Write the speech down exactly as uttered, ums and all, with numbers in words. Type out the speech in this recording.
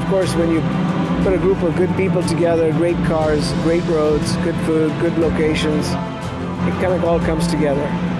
course, when you put a group of good people together, great cars, great roads, good food, good locations, it kind of all comes together.